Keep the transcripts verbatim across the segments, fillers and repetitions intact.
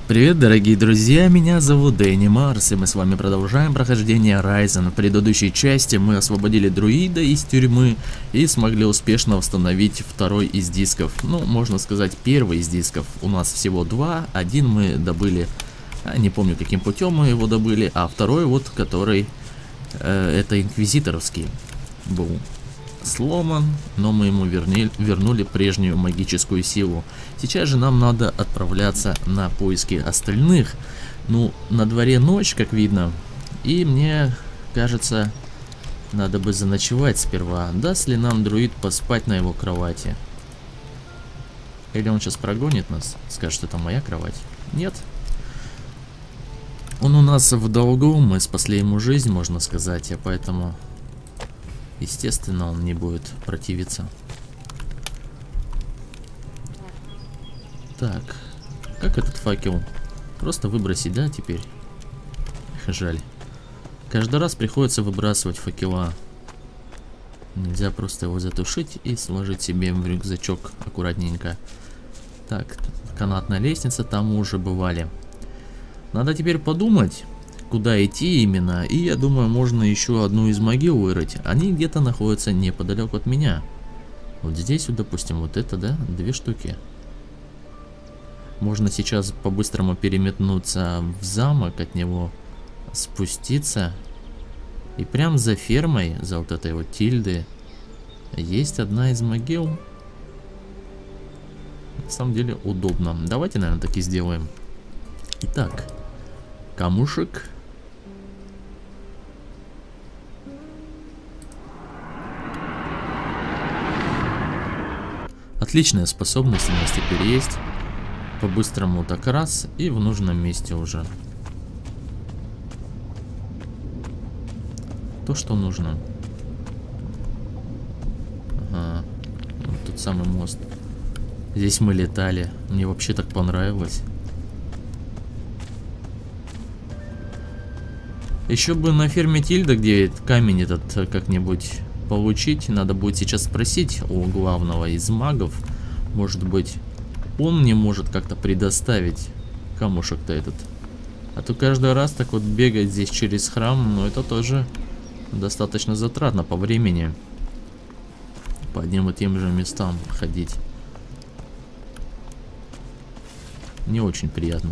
Привет, дорогие друзья, меня зовут Дэнни Марс, и мы с вами продолжаем прохождение Ryzen. В предыдущей части мы освободили друида из тюрьмы и смогли успешно установить второй из дисков. Ну, можно сказать, первый из дисков. У нас всего два, один мы добыли, не помню каким путем мы его добыли, а второй вот, который, э, это инквизиторовский, был сломан, но мы ему верни, вернули прежнюю магическую силу. Сейчас же нам надо отправляться на поиски остальных. Ну, на дворе ночь, как видно, и мне кажется, надо бы заночевать сперва. Даст ли нам друид поспать на его кровати? Или он сейчас прогонит нас, скажет, что это моя кровать? Нет. Он у нас в долгу, мы спасли ему жизнь, можно сказать, а поэтому... естественно, он не будет противиться. Так, как этот факел? Просто выбросить, да, теперь? Эх, жаль. Каждый раз приходится выбрасывать факела. Нельзя просто его затушить и сложить себе в рюкзачок аккуратненько. Так, канатная лестница, там мы уже бывали. Надо теперь подумать, куда идти именно, и я думаю, можно еще одну из могил вырыть. Они где-то находятся неподалеку от меня. Вот здесь, вот, допустим, вот это, да, две штуки. Можно сейчас по-быстрому переметнуться в замок, от него спуститься. И прям за фермой, за вот этой вот тильды, есть одна из могил. На самом деле удобно. Давайте, наверное, так и сделаем. Итак, камушек. Отличная способность у нас теперь есть. По-быстрому так раз и в нужном месте уже. То, что нужно. Ага. Вот тот самый мост. Здесь мы летали. Мне вообще так понравилось. Еще бы на ферме Тильда, где камень этот как-нибудь получить. Надо будет сейчас спросить у главного из магов. Может быть, он мне может как-то предоставить камушек-то этот. А то каждый раз так вот бегать здесь через храм, ну это тоже достаточно затратно по времени. По одним и тем же местам ходить. Не очень приятно.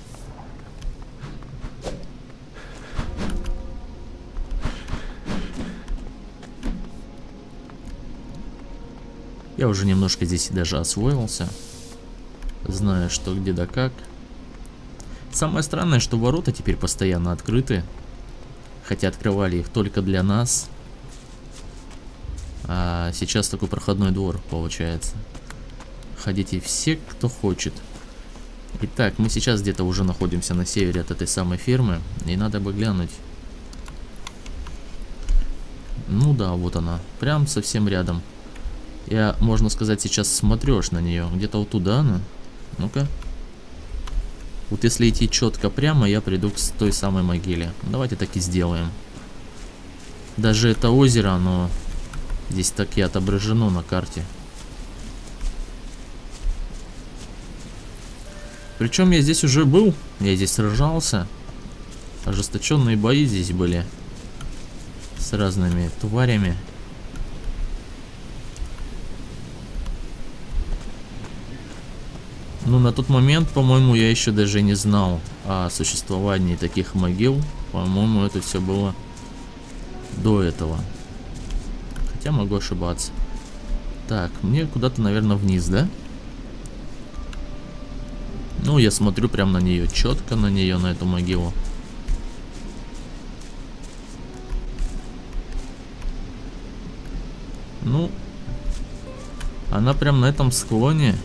Я уже немножко здесь даже освоился. Знаю, что где да как. Самое странное, что ворота теперь постоянно открыты. Хотя открывали их только для нас. А сейчас такой проходной двор получается. Ходите все, кто хочет. Итак, мы сейчас где-то уже находимся на севере от этой самой фермы. И надо бы глянуть. Ну да, вот она. Прям совсем рядом. Я, можно сказать, сейчас смотришь на нее. Где-то вот туда она. Ну-ка. Вот если идти четко прямо, я приду к той самой могиле. Давайте так и сделаем. Даже это озеро, оно здесь так и отображено на карте. Причем я здесь уже был. Я здесь сражался. Ожесточенные бои здесь были. С разными тварями. Ну, на тот момент, по-моему, я еще даже не знал о существовании таких могил. По-моему, это все было до этого. Хотя могу ошибаться. Так, мне куда-то, наверное, вниз, да? Ну, я смотрю прям на нее, четко на нее, на эту могилу. Ну, она прям на этом склоне.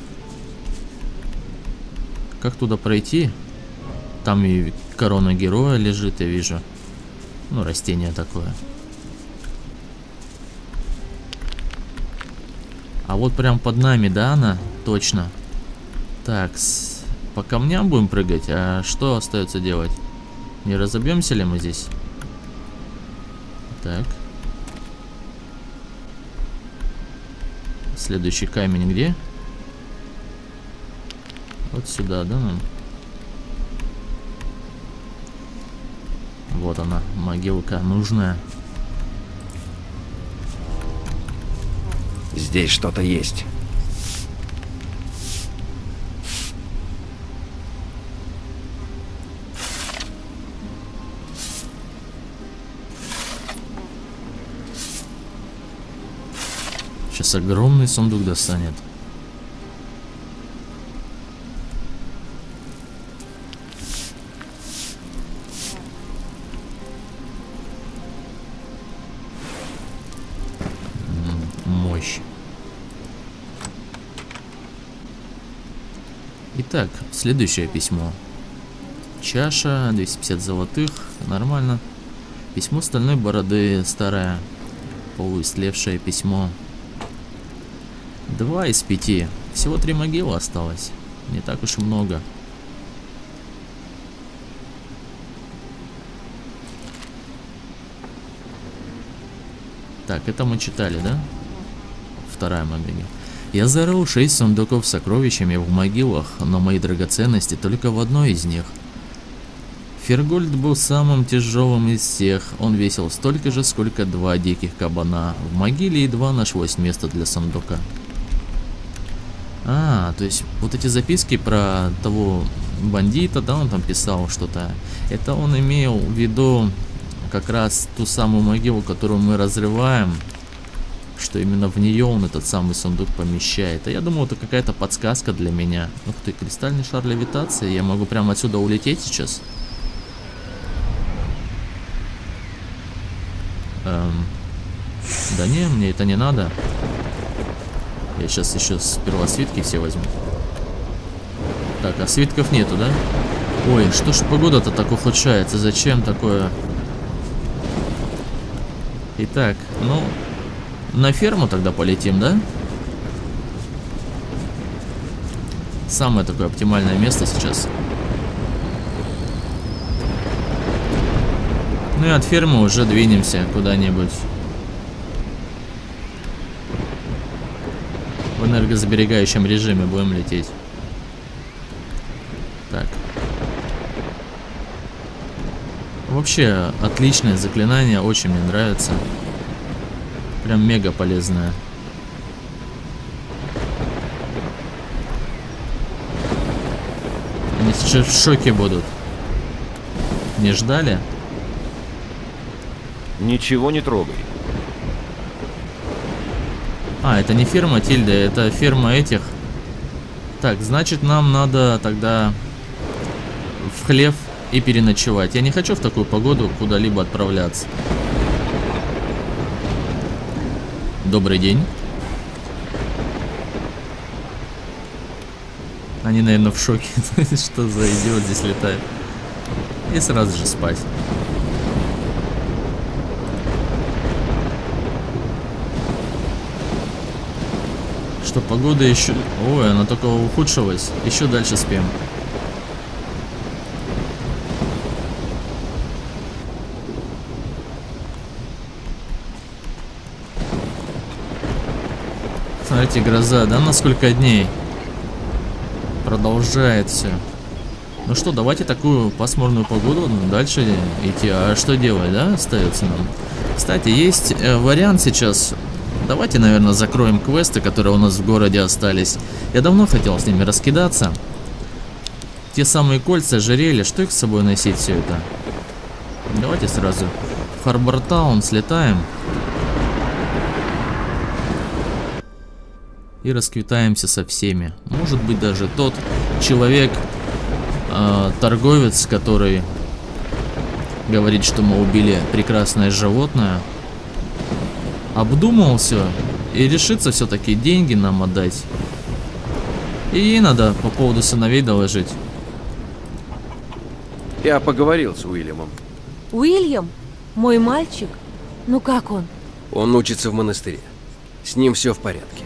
Как туда пройти? Там и корона героя лежит, я вижу. Ну, растение такое. А вот прям под нами, да, она? Точно. Так, с... по камням будем прыгать. А что остается делать? Не разобьемся ли мы здесь? Так. Следующий камень где? Вот сюда, да, нам? Вот она, могилка нужная. Здесь что-то есть. Сейчас огромный сундук достанет. Мощь. Итак, следующее письмо. Чаша, двести пятьдесят золотых, нормально. Письмо стальной бороды, старое, полуистлевшее письмо. Два из пяти. Всего три могилы осталось. Не так уж и много. Так, это мы читали, да? Вторая могила. Я зарыл шесть сундуков с сокровищами в могилах, но мои драгоценности только в одной из них. Фергольд был самым тяжелым из всех. Он весил столько же, сколько два диких кабана. В могиле едва нашлось место для сундука. А, то есть вот эти записки про того бандита, да, он там писал что-то. Это он имел в виду как раз ту самую могилу, которую мы разрываем, что именно в нее он этот самый сундук помещает. А я думал, это какая-то подсказка для меня. Ух ты, кристальный шар левитации. Я могу прямо отсюда улететь сейчас. Эм, да не, мне это не надо. Я сейчас еще сперва свитки все возьму. Так, а свитков нету, да? Ой, что ж погода-то так ухудшается? Зачем такое? Итак, ну, на ферму тогда полетим, да? Самое такое оптимальное место сейчас. Ну и от фермы уже двинемся куда-нибудь. В энергосберегающем режиме будем лететь. Так. Вообще, отличное заклинание, очень мне нравится. Прям мега полезное. Они сейчас в шоке будут. Не ждали? Ничего не трогай. А, это не ферма Тильда, это ферма этих. Так, значит, нам надо тогда в хлев и переночевать. Я не хочу в такую погоду куда-либо отправляться. Добрый день. Они, наверное, в шоке. Что за идиот здесь летает. И сразу же спать. Что погода еще... Ой, она только ухудшилась. Еще дальше спим. Смотрите, гроза, да, на сколько дней? Продолжает все. Ну что, давайте такую пасмурную погоду дальше идти. А что делать, да, остается нам? Кстати, есть э, вариант сейчас... Давайте, наверное, закроем квесты, которые у нас в городе остались. Я давно хотел с ними раскидаться. Те самые кольца, ожерелья, что их с собой носить все это? Давайте сразу в Харбор-таун слетаем. И расквитаемся со всеми. Может быть, даже тот человек, э, торговец, который говорит, что мы убили прекрасное животное, обдумал все и решится все-таки деньги нам отдать. И ей надо по поводу сыновей доложить. Я поговорил с Уильямом. Уильям? Мой мальчик? Ну как он? Он учится в монастыре. С ним все в порядке.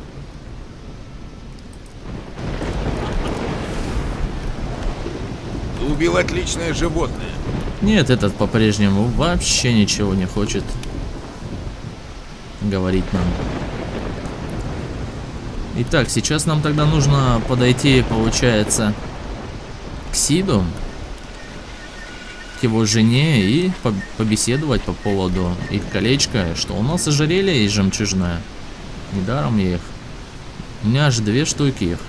Убил отличное животное. Нет, этот по-прежнему вообще ничего не хочет говорить нам. Итак, сейчас нам тогда нужно подойти, получается, к Сиду. к его жене и по побеседовать по поводу их колечка, что у нас ожерелье есть жемчужное. Недаром я их. У меня аж две штуки их.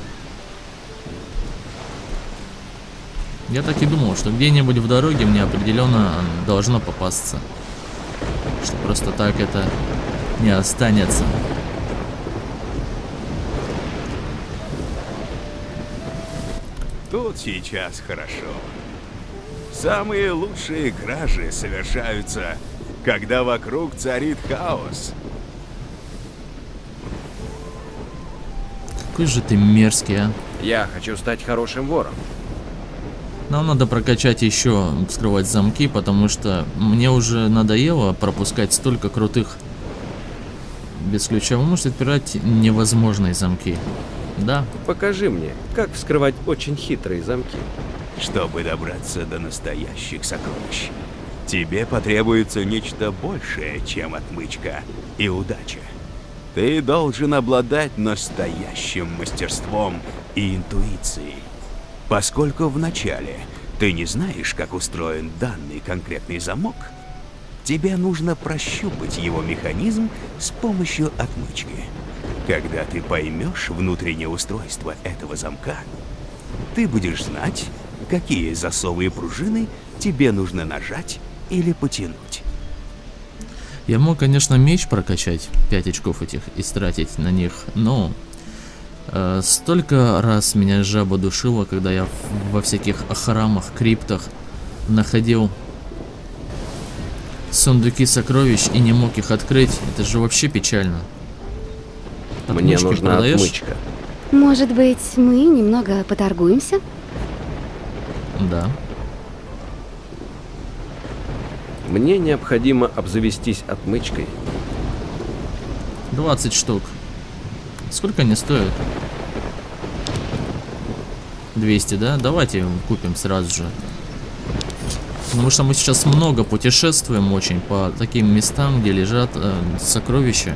Я так и думал, что где-нибудь в дороге мне определенно должно попасться. Что просто так это не останется. Тут сейчас хорошо. Самые лучшие кражи совершаются, когда вокруг царит хаос. Какой же ты мерзкий, а. Я хочу стать хорошим вором. Нам надо прокачать еще вскрывать замки, потому что мне уже надоело пропускать столько крутых. Без ключа вы можете отпирать невозможные замки. Да. Покажи мне, как вскрывать очень хитрые замки. Чтобы добраться до настоящих сокровищ, тебе потребуется нечто большее, чем отмычка и удача. Ты должен обладать настоящим мастерством и интуицией. Поскольку вначале ты не знаешь, как устроен данный конкретный замок, тебе нужно прощупать его механизм с помощью отмычки. Когда ты поймешь внутреннее устройство этого замка, ты будешь знать, какие засовы и пружины тебе нужно нажать или потянуть. Я мог, конечно, меч прокачать, пять очков этих, и стратить на них, но э, столько раз меня жаба душила, когда я в, во всяких храмах, криптах находил сундуки сокровищ и не мог их открыть. Это же вообще печально. Мне Отмычки нужна продаешь? отмычка. Может быть, мы немного поторгуемся? Да. Мне необходимо обзавестись отмычкой. двадцать штук. Сколько они стоят? двести, да? Давайте купим сразу же. Потому что мы сейчас много путешествуем очень по таким местам, где лежат э, сокровища.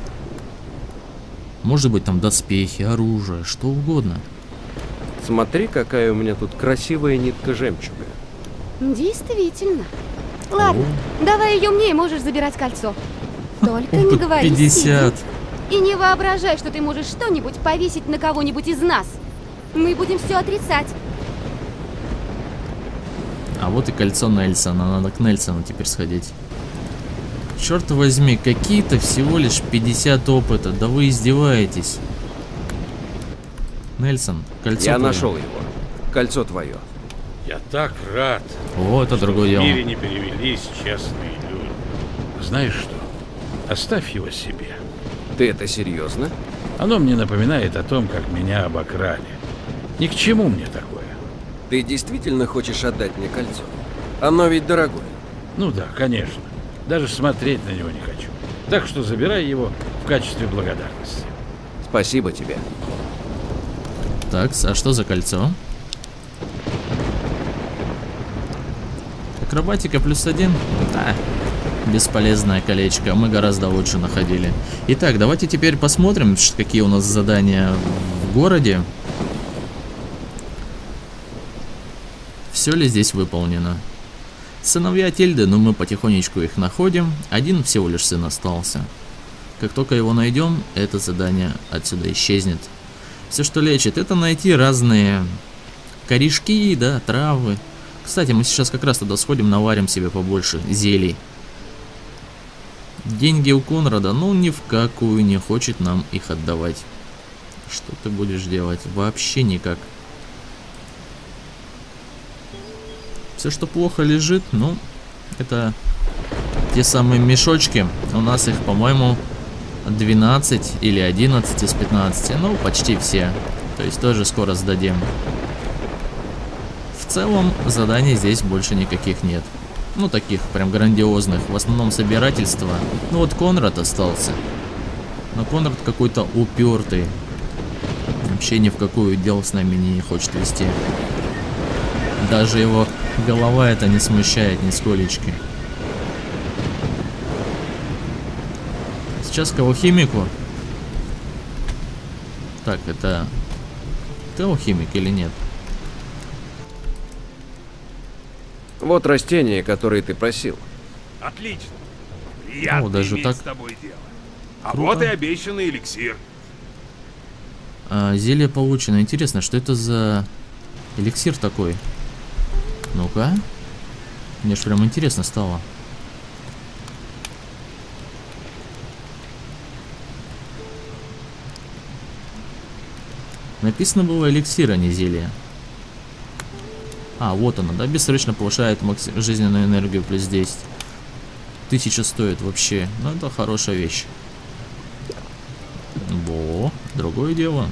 Может быть, там доспехи, оружие, что угодно. Смотри, какая у меня тут красивая нитка жемчуга. Действительно. Ладно, давай ее мне, и можешь забирать кольцо. Только не Опыт говори пятьдесят. Сиди. И не воображай, что ты можешь что-нибудь повесить на кого-нибудь из нас. Мы будем все отрицать. А вот и кольцо Нельсона. Надо к Нельсону теперь сходить. Черт возьми, какие-то всего лишь пятьдесят опыта. Да вы издеваетесь. Нельсон, кольцо Я твое. нашел его. Кольцо твое. Я так рад, О, это что другое в дело. мире не перевелись честные люди. Знаешь что? Оставь его себе. Ты это серьезно? Оно мне напоминает о том, как меня обокрали. Ни к чему мне такое. Ты действительно хочешь отдать мне кольцо? Оно ведь дорогое. Ну да, конечно. Даже смотреть на него не хочу. Так что забирай его в качестве благодарности. Спасибо тебе. Так, а что за кольцо? Акробатика плюс один? Да. Бесполезное колечко. Мы гораздо лучше находили. Итак, давайте теперь посмотрим, какие у нас задания в городе. Все ли здесь выполнено? Сыновья Тильды, но мы потихонечку их находим. Один всего лишь сын остался. Как только его найдем, это задание отсюда исчезнет. Все, что лечит, это найти разные корешки, да, травы. Кстати, мы сейчас как раз туда сходим, наварим себе побольше зелий. Деньги у Конрада, ну ни в какую не хочет нам их отдавать. Что ты будешь делать? Вообще никак. Все, что плохо лежит, ну, это те самые мешочки. У нас их, по-моему, двенадцать или одиннадцать из пятнадцати. Ну, почти все. То есть тоже скоро сдадим. В целом, заданий здесь больше никаких нет. Ну, таких прям грандиозных. В основном собирательство. Ну, вот Конрад остался. Но Конрад какой-то упертый. Вообще ни в какую дело с нами не хочет вести. Даже его голова это не смущает нисколечки. Сейчас к алхимику. Так, это... Ты алхимик или нет? Вот растения, которые ты просил. Отлично. Приятно О, даже иметь так? с тобой дело. А Круто. вот и обещанный эликсир. А, зелье получено. Интересно, что это за эликсир такой? Ну-ка. Мне ж прям интересно стало. Написано было эликсир, а не зелье. А, вот оно, да? Бессрочно повышает макс... жизненную энергию плюс десять. Тысяча стоит вообще. Ну, это хорошая вещь. Во, другое дело.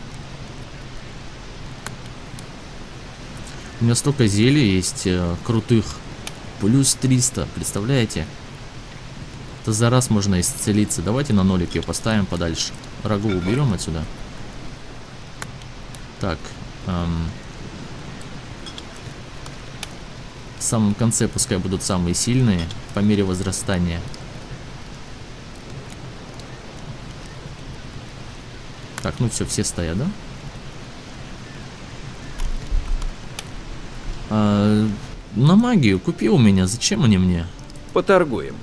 У меня столько зелий есть э, крутых. Плюс триста, представляете? Это за раз можно исцелиться. Давайте на нолик ее поставим подальше. Рагу уберем отсюда. Так. Эм, в самом конце пускай будут самые сильные по мере возрастания. Так, ну все, все стоят, да? А, на магию купи у меня, зачем они мне? Поторгуем.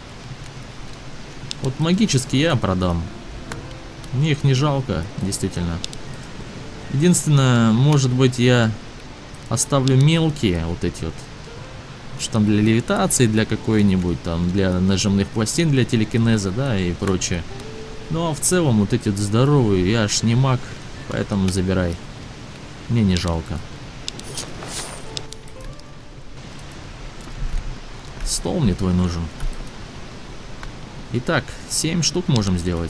Вот магически я продам. Мне их не жалко, действительно. Единственное, может быть, я оставлю мелкие вот эти вот. Что там для левитации, для какой-нибудь там, для нажимных пластин, для телекинеза, да, и прочее. Ну а в целом вот эти вот здоровые, я аж не маг, поэтому забирай. Мне не жалко. Стол мне твой нужен. Итак, семь штук можем сделать.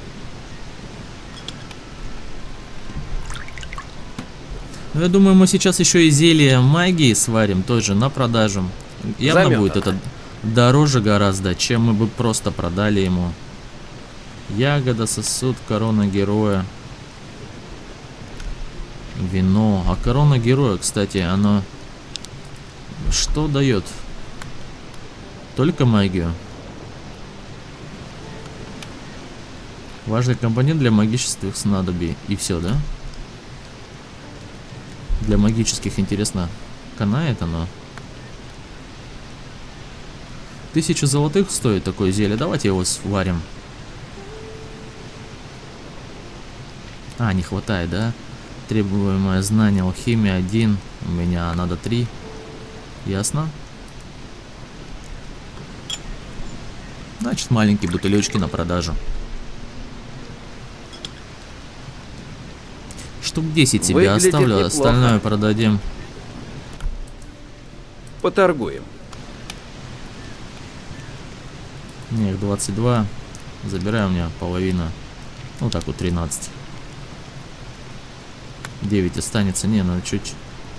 Ну, я думаю, мы сейчас еще и зелье магии сварим тоже на продажу. Явно Замётано. будет это дороже гораздо, чем мы бы просто продали ему. Ягода, сосуд, корона героя. Вино. А корона героя, кстати, она что дает? Только магию. Важный компонент для магических снадобий. И все, да? Для магических, интересно, канает оно? Тысяча золотых стоит такое зелье. Давайте его сварим. А, не хватает, да? Требуемое знание алхимии один. У меня надо три. Ясно? Значит, маленькие бутылечки на продажу. Штук десять себе Выглядит оставлю, неплохо. остальное продадим. Поторгуем. Не, их двадцать два. Забирай у меня половина. Ну так вот тринадцать. девять останется. Не, надо чуть.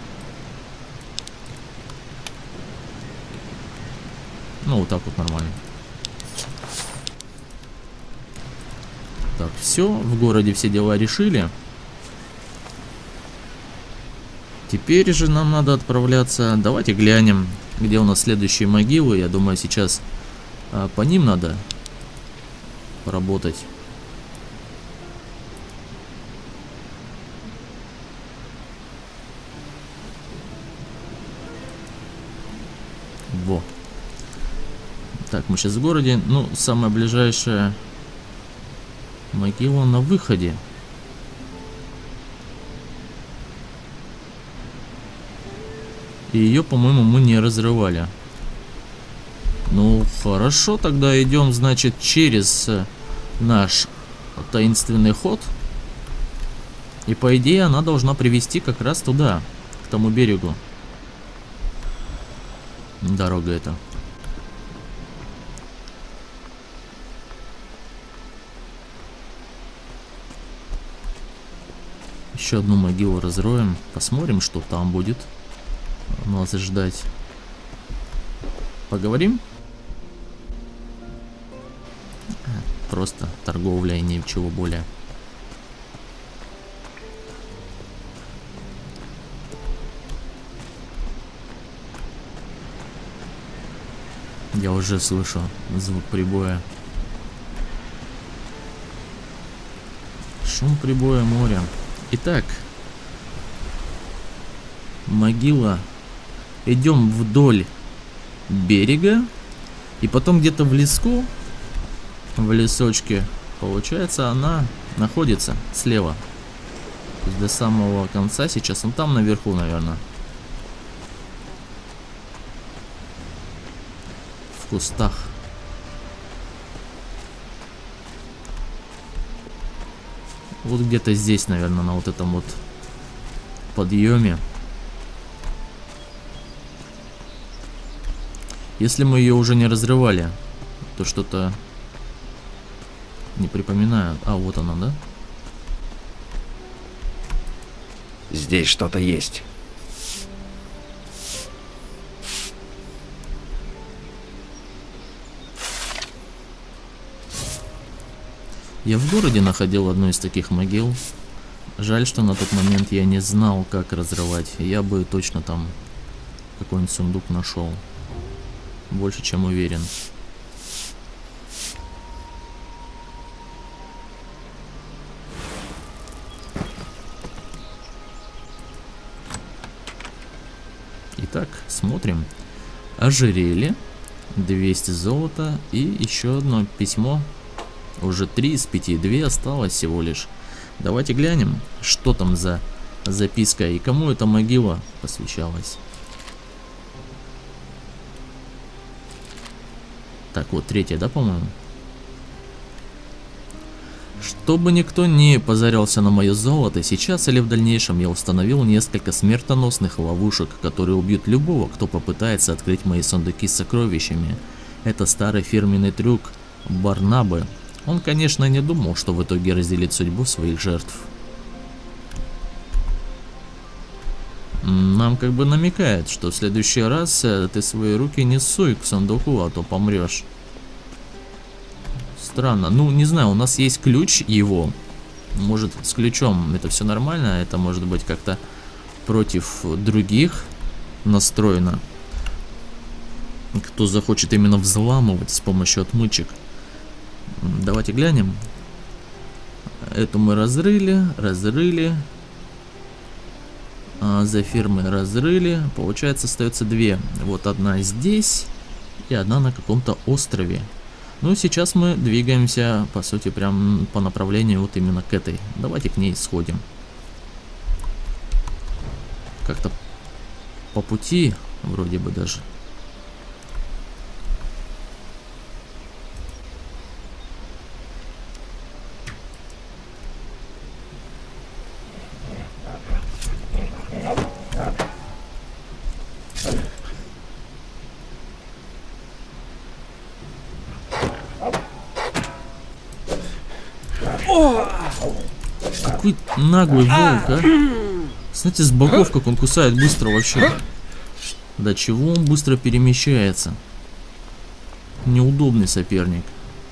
Ну вот так вот нормально. Так, все. В городе все дела решили. Теперь же нам надо отправляться. Давайте глянем, где у нас следующие могилы. Я думаю, сейчас а, по ним надо поработать. Во. Так, мы сейчас в городе. Ну, самая ближайшая могила на выходе. И ее, по-моему, мы не разрывали. Ну, хорошо, тогда идем, значит, через наш таинственный ход. И, по идее, она должна привести как раз туда, к тому берегу. Дорога эта. Еще одну могилу разроем. Посмотрим, что там будет нас ждать. Поговорим? Просто торговля и ничего более. Я уже слышу звук прибоя. Шум прибоя моря. Итак, могила идем вдоль берега. И потом где-то в леску, в лесочке, получается, она находится слева. То есть до самого конца сейчас. Он там наверху, наверное. В кустах. Вот где-то здесь, наверное, на вот этом вот подъеме. Если мы ее уже не разрывали, то что-то не припоминаю. А, вот она, да? Здесь что-то есть. Я в городе находил одну из таких могил. Жаль, что на тот момент я не знал, как разрывать. Я бы точно там какой-нибудь сундук нашел. Больше, чем уверен. Итак, смотрим. Ожерелье, двести золота и еще одно письмо. Уже три из пяти, две осталось всего лишь. Давайте глянем, что там за записка и кому эта могила посвящалась. Так, вот третья, да, по-моему? Чтобы никто не позарился на мое золото, сейчас или в дальнейшем я установил несколько смертоносных ловушек, которые убьют любого, кто попытается открыть мои сундуки с сокровищами. Это старый фирменный трюк Барнабы. Он, конечно, не думал, что в итоге разделит судьбу своих жертв. Нам как бы намекает, что в следующий раз ты свои руки не суй к сундуку, а то помрешь. Странно. Ну, не знаю, у нас есть ключ его. Может, с ключом это все нормально. Это может быть как-то против других настроено. Кто захочет именно взламывать с помощью отмычек. Давайте глянем. Эту мы разрыли, разрыли. А за фирмой разрыли. Получается, остается две. Вот одна здесь и одна на каком-то острове. Ну, сейчас мы двигаемся, по сути, прям по направлению вот именно к этой. Давайте к ней сходим. Как-то по пути, вроде бы даже. Какой наглый волк, а? Смотрите, с боков, как он кусает быстро вообще. До чего он быстро перемещается. Неудобный соперник.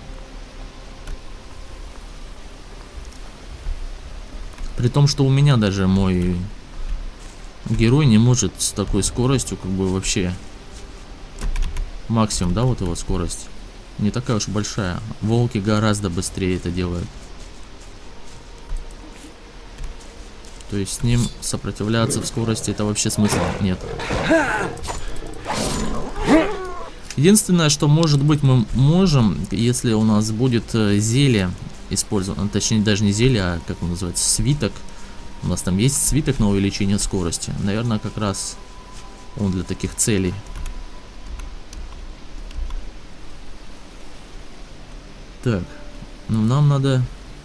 При том, что у меня даже мой герой не может с такой скоростью, как бы вообще. Максимум, да, вот его скорость. Не такая уж большая. Волки гораздо быстрее это делают. То есть с ним сопротивляться в скорости это вообще смысла нет. Единственное, что может быть мы можем, если у нас будет зелье использовано, точнее даже не зелье, а как он называется, свиток. У нас там есть свиток на увеличение скорости. Наверное, как раз он для таких целей. Так, ну нам надо...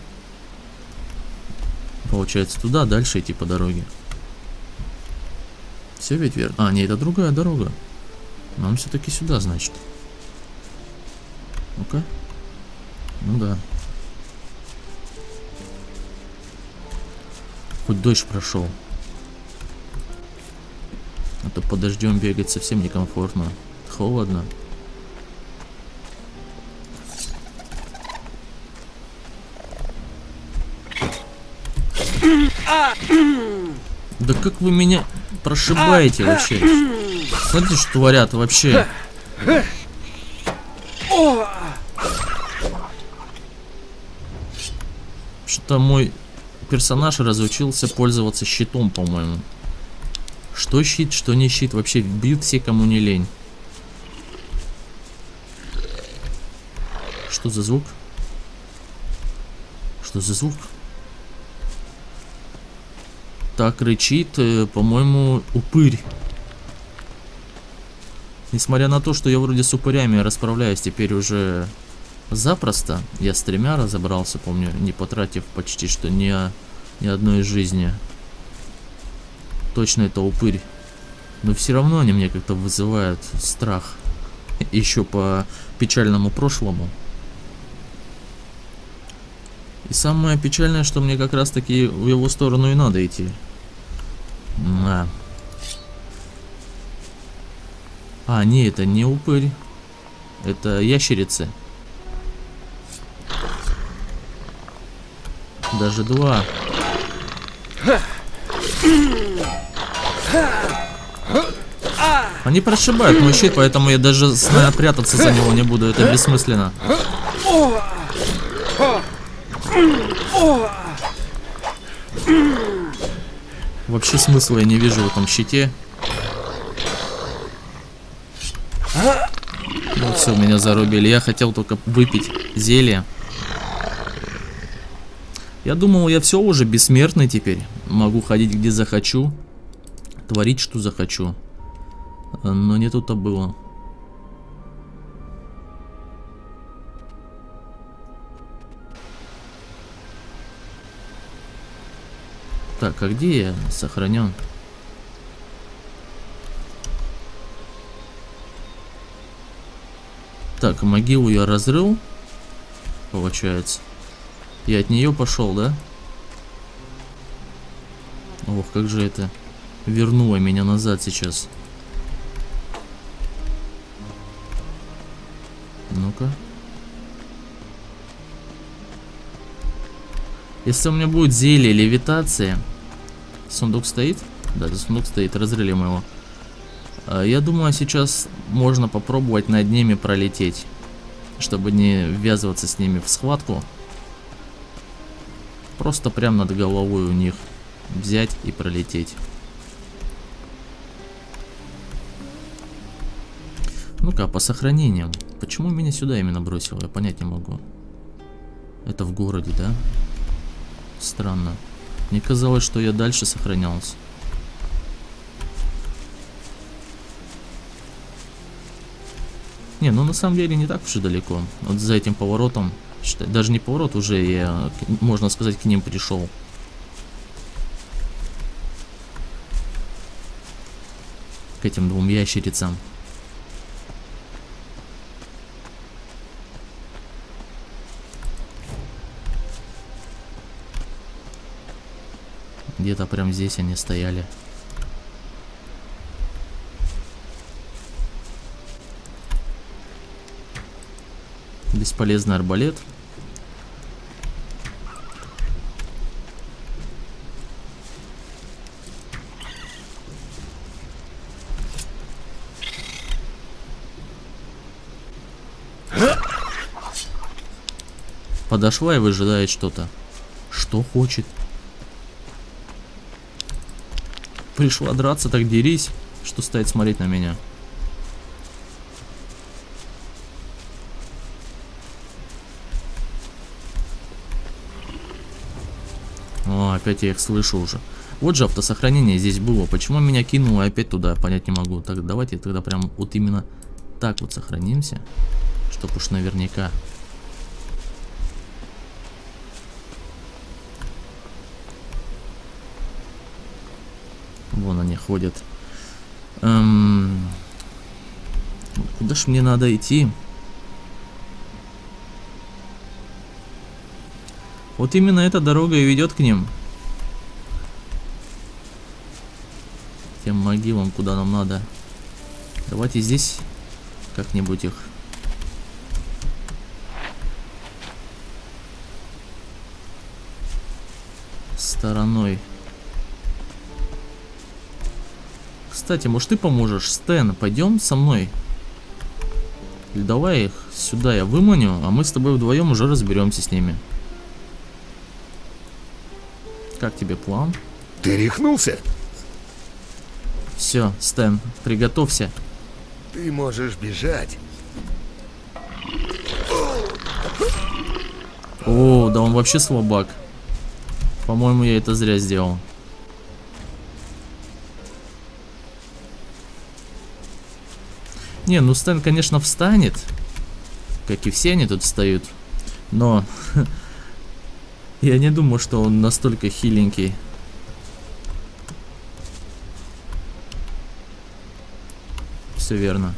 Получается, туда дальше идти по дороге. Все ведь верно? А, нет, это другая дорога. Нам все-таки сюда, значит. Ну-ка. Ну да. Хоть дождь прошел. А то под дождем бегать совсем некомфортно. Холодно. Да как вы меня прошибаете вообще? Смотрите, что творят вообще. Что-то мой персонаж разучился пользоваться щитом, по-моему. Что щит, что не щит. Вообще бьют все, кому не лень. Что за звук? Что за звук? Так рычит, по-моему, упырь. Несмотря на то, что я вроде с упырями расправляюсь теперь уже запросто. Я с тремя разобрался, помню, не потратив почти что ни, ни одной жизни. Точно это упырь. Но все равно они мне как-то вызывают страх. Еще по печальному прошлому. И самое печальное, что мне как раз таки в его сторону и надо идти. На. А, не, это не упырь. Это ящерицы. Даже два. Они прошибают мой щит, поэтому я даже, наверное, прятаться за него не буду. Это бессмысленно. Вообще смысла я не вижу в этом щите. Вот все, меня зарубили. Я хотел только выпить зелье. Я думал, я все уже бессмертный теперь. Могу ходить где захочу. Творить, что захочу. Но не тут-то было. Так, а где я сохранен? Так, могилу я разрыл. Получается. Я от нее пошел, да? Ох, как же это вернуло меня назад сейчас. Ну-ка. Если у меня будет зелье левитация. Сундук стоит? Да, сундук стоит, разрыли мы его. Я думаю, сейчас можно попробовать над ними пролететь, чтобы не ввязываться с ними в схватку. Просто прям над головой у них взять и пролететь. Ну-ка, по сохранениям. Почему меня сюда именно бросило? Я понять не могу. Это в городе, да? Странно. Мне казалось, что я дальше сохранялся. Не, ну на самом деле не так уж и далеко. Вот за этим поворотом, считай, даже не поворот, уже я, можно сказать, к ним пришел. К этим двум ящерицам. Где-то прям здесь они стояли. Бесполезный арбалет. Подошла и выжидает что-то. Что хочет? Пришла драться, так дерись, что стоит смотреть на меня. О, опять я их слышу уже. Вот же автосохранение здесь было. Почему меня кинуло опять туда, понять не могу. Так, давайте тогда прям вот именно так вот сохранимся. Чтоб уж наверняка. Вон они ходят. Эм... Куда ж мне надо идти? Вот именно эта дорога и ведет к ним. Тем могилам, куда нам надо. Давайте здесь как-нибудь их. Стороной. Кстати, может ты поможешь? Стэн, пойдем со мной. Или давай их сюда я выманю, а мы с тобой вдвоем уже разберемся с ними. Как тебе план? Ты рехнулся? Все, Стэн, приготовься. Ты можешь бежать. О, да он вообще слабак. По-моему, я это зря сделал. Не, ну Стэн, конечно, встанет. Как и все они тут встают. Но я не думаю, что он настолько хиленький. Все верно.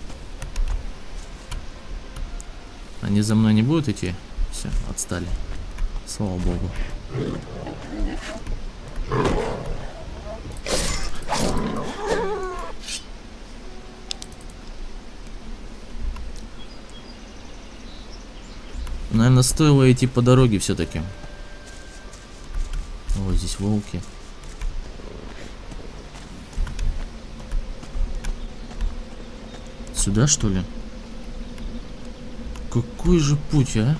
Они за мной не будут идти? Все, отстали. Слава богу. Наверное, стоило идти по дороге все-таки. О, здесь волки. Сюда, что ли? Какой же путь, а?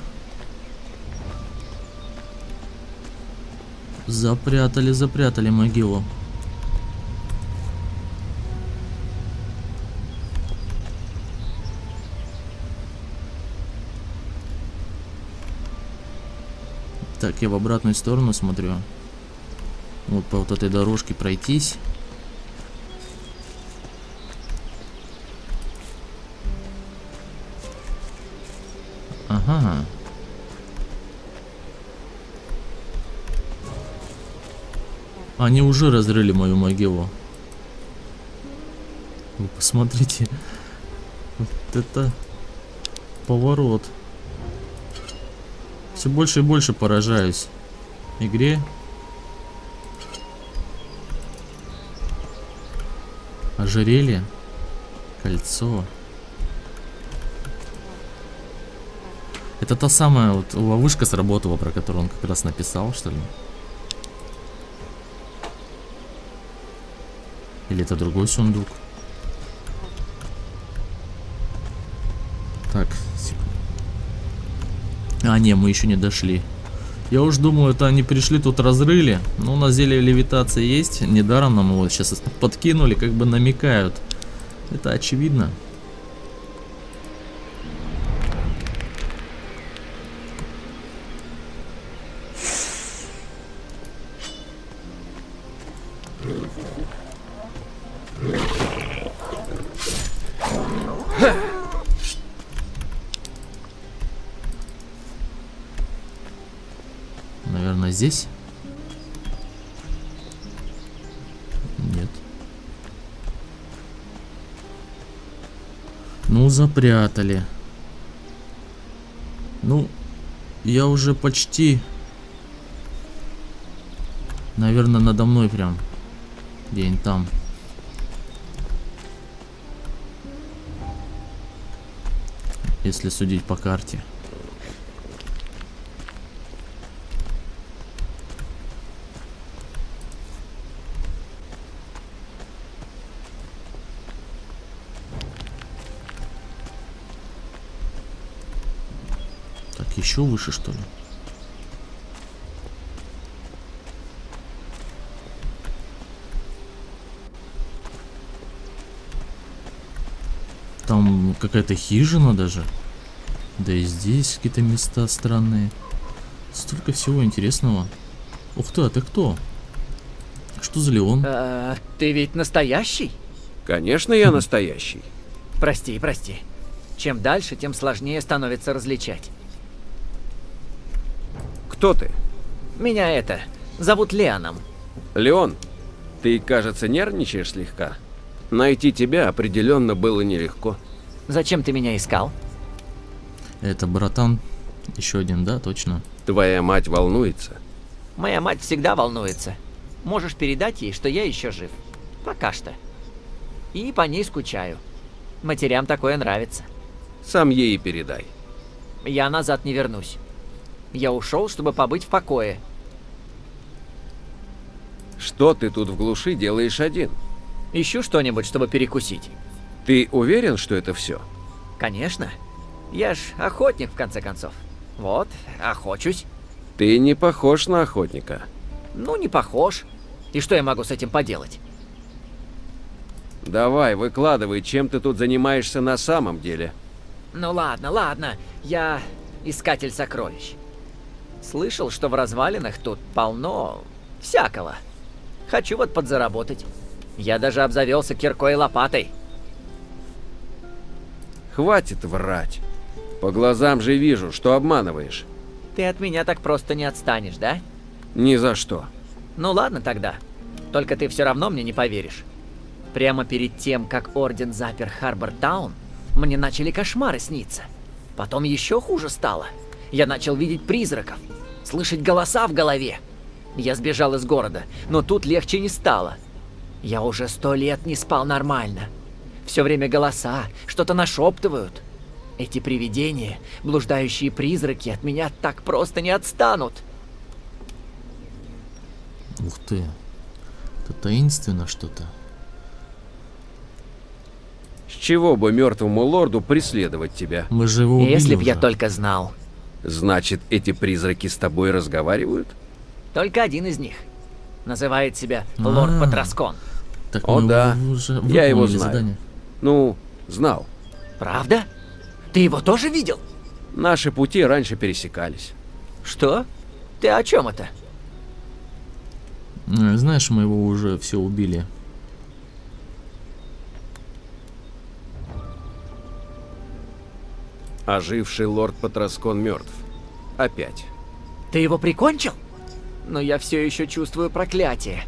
Запрятали, запрятали могилу. Так, я в обратную сторону смотрю. Вот по вот этой дорожке пройтись. Ага. Они уже разрыли мою могилу. Вы посмотрите. Вот это поворот. Все больше и больше поражаюсь игре. Ожерелье. Кольцо. Это та самая вот ловушка сработала, про которую он как раз написал, что ли? Или это другой сундук? Так, секунду. А, не, мы еще не дошли. Я уж думаю, это они пришли, тут разрыли. Но у нас зелье левитации есть. Недаром нам его сейчас подкинули, как бы намекают. Это очевидно. Наверное, здесь? Нет. Ну, запрятали. Ну, я уже почти... Наверное, надо мной прям. Где-нибудь там. Если судить по карте. Так, еще выше, что ли? Там какая-то хижина даже. Да и здесь какие-то места странные. Столько всего интересного. Ух ты, а ты кто? Что за Леон? А, ты ведь настоящий? Конечно, я настоящий. Прости, прости. Чем дальше, тем сложнее становится различать. Кто ты? Меня это... зовут Леоном. Леон, ты, кажется, нервничаешь слегка. Найти тебя определенно было нелегко. Зачем ты меня искал? Это братан. Еще один, да, точно. Твоя мать волнуется. Моя мать всегда волнуется. Можешь передать ей, что я еще жив. Пока что. И по ней скучаю. Матерям такое нравится. Сам ей и передай. Я назад не вернусь. Я ушел, чтобы побыть в покое. Что ты тут в глуши делаешь один? Ищу что-нибудь, чтобы перекусить. Ты уверен, что это все? Конечно. Я ж охотник, в конце концов. Вот, охочусь. Ты не похож на охотника. Ну, не похож. И что я могу с этим поделать? Давай, выкладывай, чем ты тут занимаешься на самом деле. Ну ладно, ладно. Я искатель сокровищ. Слышал, что в развалинах тут полно всякого. Хочу вот подзаработать. Я даже обзавелся киркой и лопатой. Хватит врать. По глазам же вижу, что обманываешь. Ты от меня так просто не отстанешь, да? Ни за что. Ну ладно тогда. Только ты все равно мне не поверишь. Прямо перед тем, как Орден запер Харбор-таун, мне начали кошмары сниться. Потом еще хуже стало. Я начал видеть призраков, слышать голоса в голове. Я сбежал из города, но тут легче не стало. Я уже сто лет не спал нормально. Все время голоса, что-то нашептывают. Эти привидения, блуждающие призраки от меня так просто не отстанут. Ух ты. Это таинственно что-то. С чего бы мертвому лорду преследовать тебя? Мы же его убили Если б уже. я только знал. Значит, эти призраки с тобой разговаривают? Только один из них. Называет себя Лорд А. Патраскон. Так О, мы да. уже Я его выполнили знаю. задание. Ну, знал. Правда? Ты его тоже видел? Наши пути раньше пересекались. Что? Ты о чем это? Э, Знаешь, мы его уже все убили. Оживший лорд Патраскон мертв. Опять. Ты его прикончил? Но я все еще чувствую проклятие.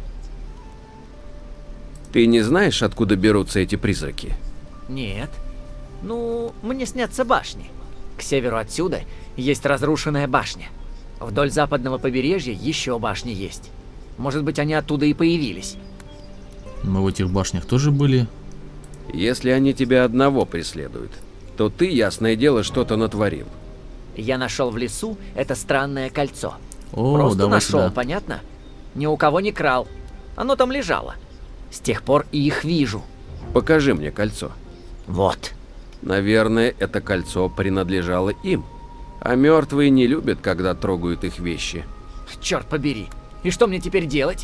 Ты не знаешь, откуда берутся эти призраки? Нет. Ну, мне снятся башни. К северу отсюда есть разрушенная башня. Вдоль западного побережья еще башни есть. Может быть, они оттуда и появились. Мы в этих башнях тоже были. Если они тебя одного преследуют, то ты, ясное дело, что-то натворил. Я нашел в лесу это странное кольцо. О, Просто давай нашел, сюда. понятно? Ни у кого не крал. Оно там лежало. С тех пор и их вижу. Покажи мне кольцо. Вот. Наверное, это кольцо принадлежало им. А мертвые не любят, когда трогают их вещи. Черт побери. И что мне теперь делать?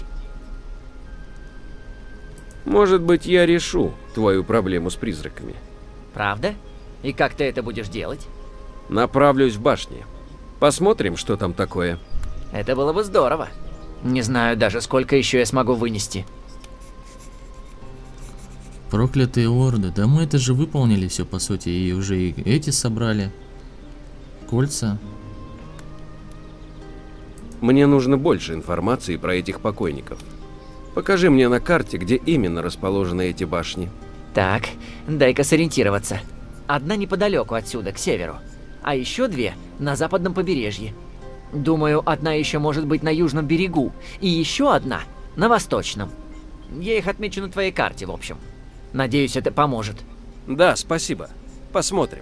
Может быть, я решу твою проблему с призраками. Правда? И как ты это будешь делать? Направлюсь в башню. Посмотрим, что там такое. Это было бы здорово. Не знаю даже, сколько еще я смогу вынести. Проклятые орды. Да мы это же выполнили все, по сути. И уже и эти собрали. Кольца. Мне нужно больше информации про этих покойников. Покажи мне на карте, где именно расположены эти башни. Так, дай-ка сориентироваться. Одна неподалеку отсюда, к северу. А еще две на западном побережье. Думаю, одна еще может быть на южном берегу. И еще одна на восточном. Я их отмечу на твоей карте, в общем. Надеюсь, это поможет. Да, спасибо. Посмотрим.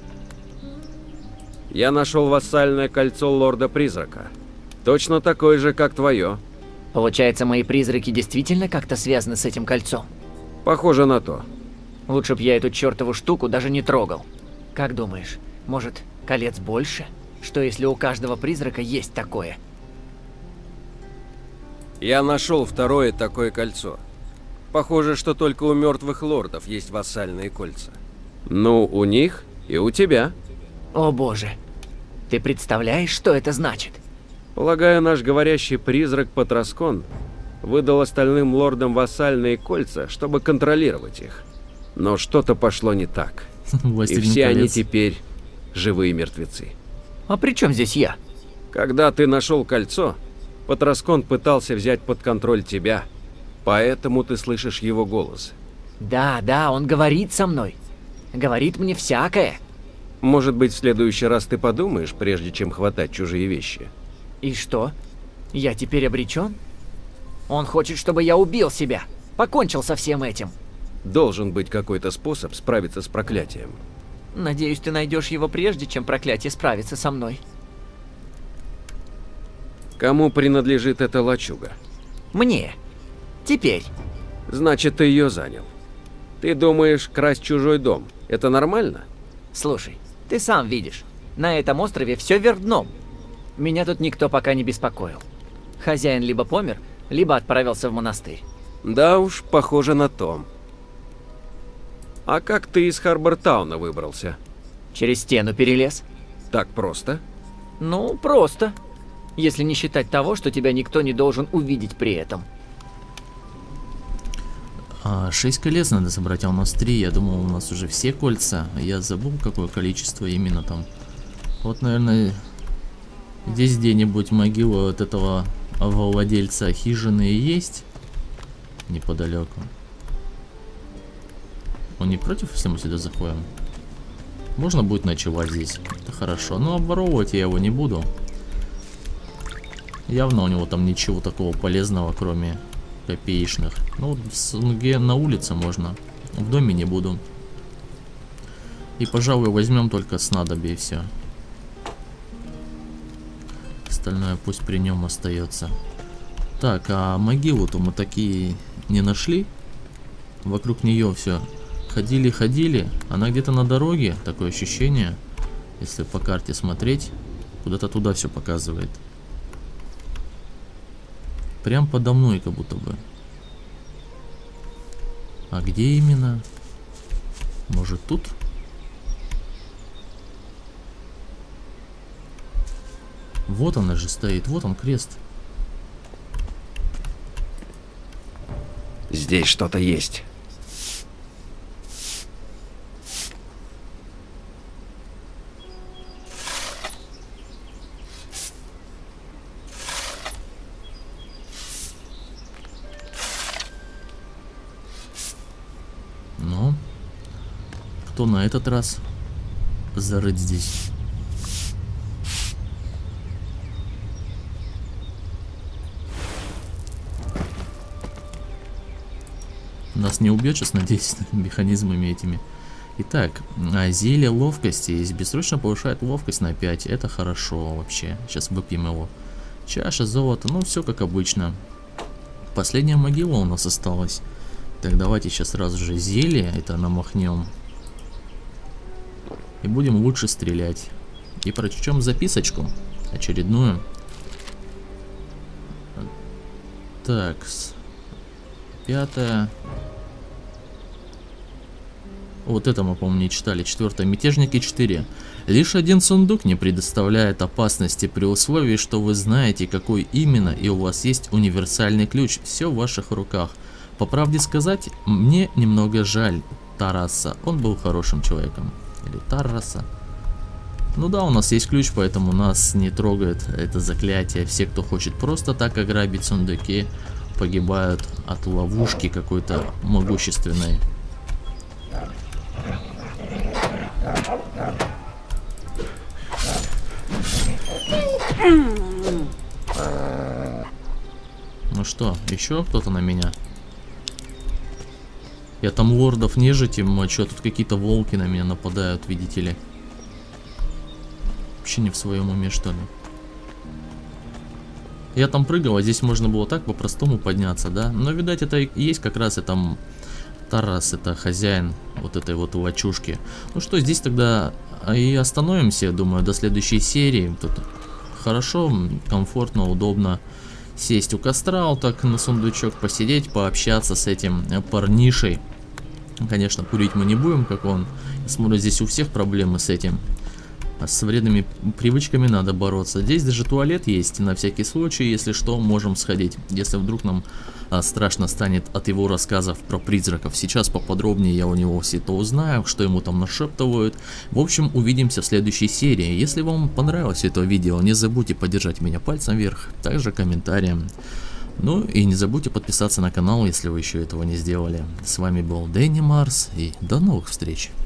Я нашел вассальное кольцо лорда-призрака. Точно такое же, как твое. Получается, мои призраки действительно как-то связаны с этим кольцом? Похоже на то. Лучше б я эту чертову штуку даже не трогал. Как думаешь, может, колец больше? Что если у каждого призрака есть такое? Я нашел второе такое кольцо. Похоже, что только у мертвых лордов есть вассальные кольца. Ну, у них и у тебя. О боже. Ты представляешь, что это значит? Полагаю, наш говорящий призрак Патраскон выдал остальным лордам вассальные кольца, чтобы контролировать их. Но что-то пошло не так. И Властелин все они колец. теперь живые мертвецы. А при чем здесь я? Когда ты нашел кольцо, Патраскон пытался взять под контроль тебя. Поэтому ты слышишь его голос. Да, да, он говорит со мной. Говорит мне всякое. Может быть, в следующий раз ты подумаешь, прежде чем хватать чужие вещи. И что? Я теперь обречен? Он хочет, чтобы я убил себя. Покончил со всем этим. Должен быть какой-то способ справиться с проклятием. Надеюсь, ты найдешь его прежде, чем проклятие справится со мной. Кому принадлежит эта лачуга? Мне. Теперь. Значит, ты ее занял. Ты думаешь, красть чужой дом – это нормально? Слушай, ты сам видишь. На этом острове все вверх дном. Меня тут никто пока не беспокоил. Хозяин либо помер, либо отправился в монастырь. Да уж, похоже на то. А как ты из Харбортауна выбрался? Через стену перелез? Так просто? Ну, просто. Если не считать того, что тебя никто не должен увидеть при этом. А, шесть колец надо собрать, а у нас три. Я думал, у нас уже все кольца. Я забыл, какое количество именно там. Вот, наверное, здесь где-нибудь могила вот этого владельца хижины и есть. Неподалеку. Он не против, если мы сюда заходим? Можно будет ночевать здесь. Это хорошо. Но обворовывать я его не буду. Явно у него там ничего такого полезного, кроме копеечных. Ну, где на улице можно. В доме не буду. И, пожалуй, возьмем только снадобье и все. Остальное пусть при нем остается. Так, а могилу-то мы такие не нашли. Вокруг нее все ходили-ходили. Она где-то на дороге, такое ощущение. Если по карте смотреть, куда-то туда все показывает. Прям подо мной как будто бы. А где именно? Может тут? Вот она же стоит, вот он крест. Здесь что-то есть. Ну, кто на этот раз зарыт здесь? Нас не убьет сейчас, надеюсь, механизмами этими. Итак, зелье ловкости. Бессрочно повышает ловкость на пять. Это хорошо вообще. Сейчас выпьем его. Чаша золота. Ну, все как обычно. Последняя могила у нас осталась. Так, давайте сейчас сразу же зелье это намахнем. И будем лучше стрелять. И прочтем записочку. Очередную. Так. Пятая. Вот это мы, по-моему, не читали. Четвертое. Мятежники четыре. Лишь один сундук не предоставляет опасности при условии, что вы знаете, какой именно, и у вас есть универсальный ключ. Все в ваших руках. По правде сказать, мне немного жаль Тараса. Он был хорошим человеком. Или Тараса. Ну да, у нас есть ключ, поэтому нас не трогает это заклятие. Все, кто хочет просто так ограбить сундуки, погибают от ловушки какой-то могущественной. Ну что, еще кто-то на меня? Я там лордов нежити мочу, а тут какие-то волки на меня нападают, видите ли. Вообще не в своем уме, что ли. Я там прыгал, а здесь можно было так по-простому подняться, да? Но, видать, это и есть как раз это Тарас, это хозяин вот этой вот лачушки. Ну что, здесь тогда и остановимся, думаю, до следующей серии. Тут хорошо, комфортно, удобно сесть у костра, вот так на сундучок посидеть, пообщаться с этим парнишей. Конечно, курить мы не будем, как он. Я смотрю, здесь у всех проблемы с этим. А с вредными привычками надо бороться. Здесь даже туалет есть, на всякий случай, если что, можем сходить. Если вдруг нам а, страшно станет от его рассказов про призраков. Сейчас поподробнее я у него все это узнаю, что ему там нашептывают. В общем, увидимся в следующей серии. Если вам понравилось это видео, не забудьте поддержать меня пальцем вверх, также комментарием. Ну и не забудьте подписаться на канал, если вы еще этого не сделали. С вами был Дэнни Марс, и до новых встреч.